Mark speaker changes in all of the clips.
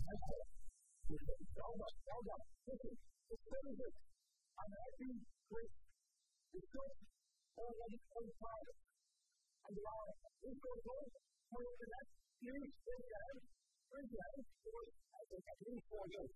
Speaker 1: Listen, it's very good. I'm happy with the church already on fire. And we are in control for the next few days. For I think at least 4 days.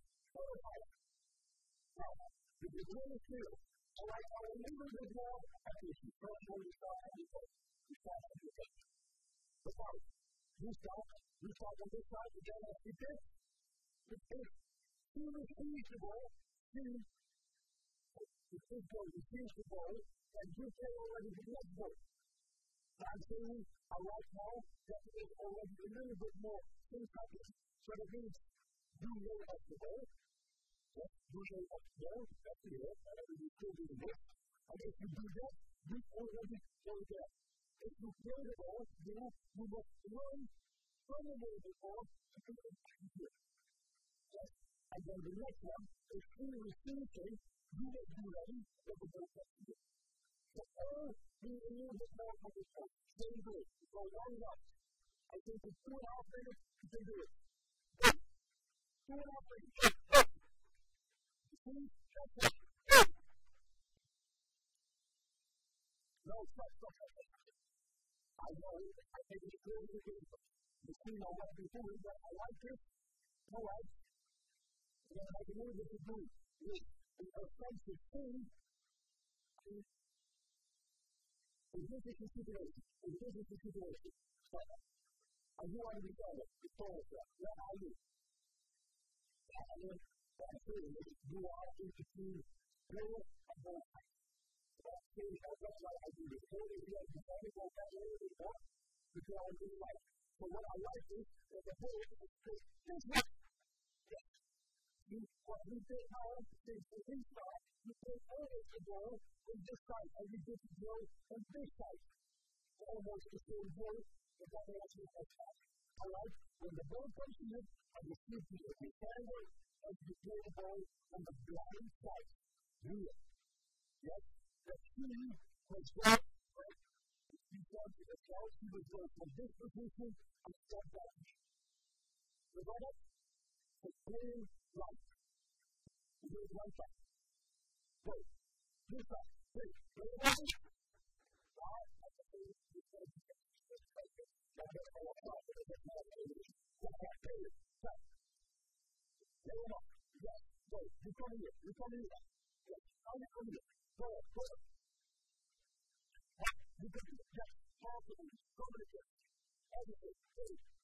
Speaker 1: Now, this is really clear. So I will leave a bit more at this. First one we start on this one. We start on this one. We start on this side again as we did. It is irrefusable to the football, refusable, and you can already the next ball. I'm saying, right now, that is already a little bit more things happening. So that means, do you have the ball? Yes, do you have the ball? That's the ball, and then you still do the ball. And if you do that, you already go there. If you play the ball, you must learn from the ball before to do it here. Yes, and then the next one is clearly refusing, you will be ready for the ball to do it. So all be a little bit more from this point. Same way, go long enough. I think in 2.5 minutes, you can do it. 2.5 minutes. See? That's it. No, stop. I know, I think it's clearly different. You see now what we're doing, but I like this. All right. And then I can move it to do this. In a sense of thing, this is the situation. So, I do want to be better. It's all that. Yeah, I do. And then, that's it. You are into two, four, and then that's why I do this. Four is like the only one that I really want because I really like. So what I like is that the whole is this way. Yes. What we did now is the inside. You take always the ball on this side, and you get the ball on this side. Almost the same ball, but that also is like that. Alright? When the ball comes to you, and you shoot the rectangle, and you play the ball on the blind side. Here. Yes? The key was that, right? You got to the south, you would go from this position and step back. You got it? The playing right. You do it right back. Go. This side. Play. Play it right. Wow. That's a play. You play it. That's a play. Stop. Play it up. Yes. Go. You come here. Yes. Now you come here. Go. You can do it. Yes. Possibly. Come here. Everything.